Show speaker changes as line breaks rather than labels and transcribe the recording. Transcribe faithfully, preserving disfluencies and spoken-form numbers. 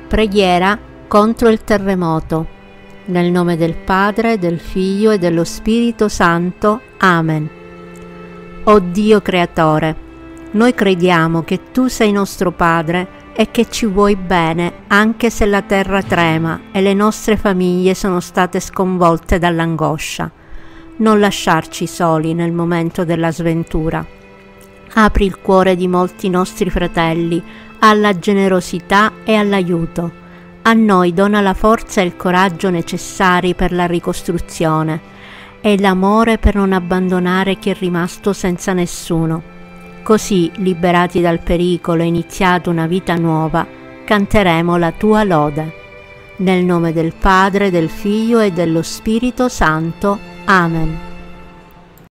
Preghiera contro il terremoto. Nel nome del Padre, del Figlio e dello Spirito Santo. Amen. O Dio Creatore, noi crediamo che Tu sei nostro Padre e che ci vuoi bene anche se la terra trema e le nostre famiglie sono state sconvolte dall'angoscia. Non lasciarci soli nel momento della sventura. Apri il cuore di molti nostri fratelli alla generosità e all'aiuto. A noi dona la forza e il coraggio necessari per la ricostruzione e l'amore per non abbandonare chi è rimasto senza nessuno. Così, liberati dal pericolo e iniziata una vita nuova, canteremo la Tua lode. Nel nome del Padre, del Figlio e dello Spirito Santo. Amen.